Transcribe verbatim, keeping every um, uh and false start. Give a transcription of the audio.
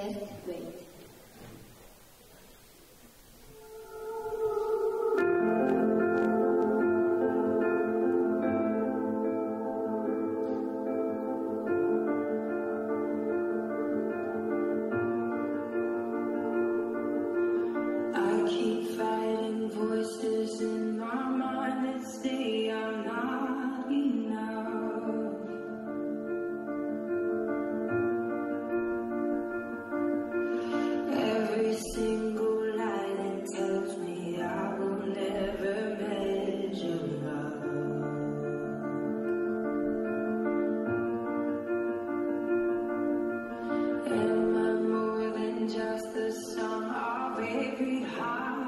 death wait. I keep fighting voices in my mind that say I'm not enough. Every single lie that tells me I will never measure up. Am I more than just the sum of every heart?